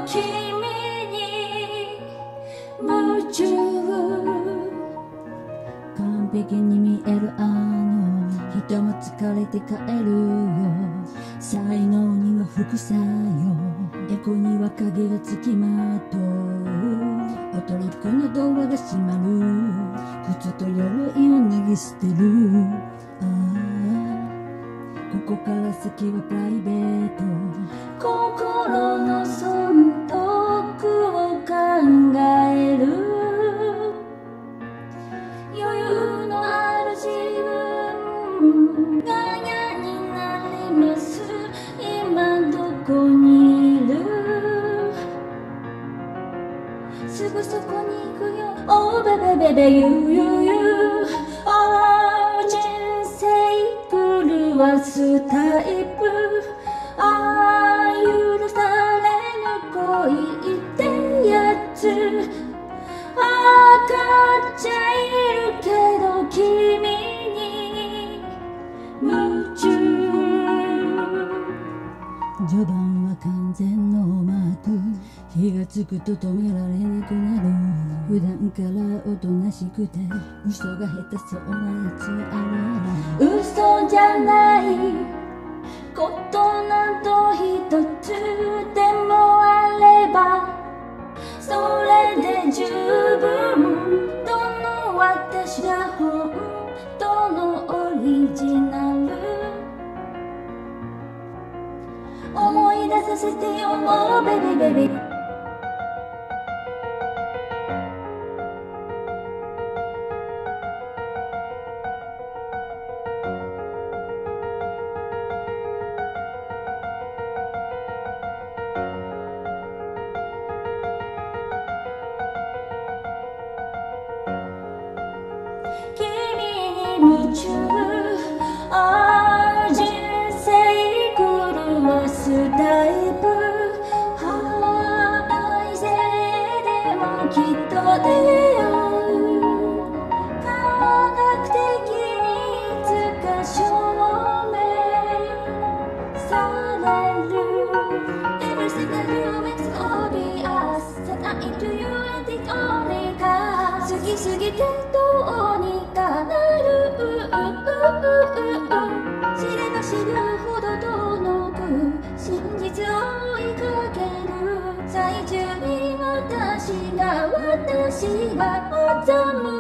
君に夢中。完璧に見える人も疲れて帰るよ。才能には副作用、エコには影がつきまとう。衰え子のドアが閉まる、靴と鎧を脱ぎ捨てる。ここから先はプライベート。心の損得を考える。余裕のある自分が嫌になります。今どこにいる？すぐそこに行くよ。Oh baby baby you you you。 Oh 人生狂わすタイプ。許されぬ恋ってやつ。わかっちゃいるけど君に夢中。序盤は完全ノーマーク、火がつくと止められなくなる。普段からおとなしくて嘘が下手そうなやつある。嘘じゃないことなど一つでもあればそれで十分。どの私が本当のオリジナル。思い出させてよ Oh baby baby。君に夢中。人生狂わすタイプ。愛せでもきっと出会う。科学的にいつか証明される。 Everything I do makes obvious that I into you and it only comes。 過ぎすぎてどうにかなる。知れば知るほど遠く真実を追いかける。最中に私が望む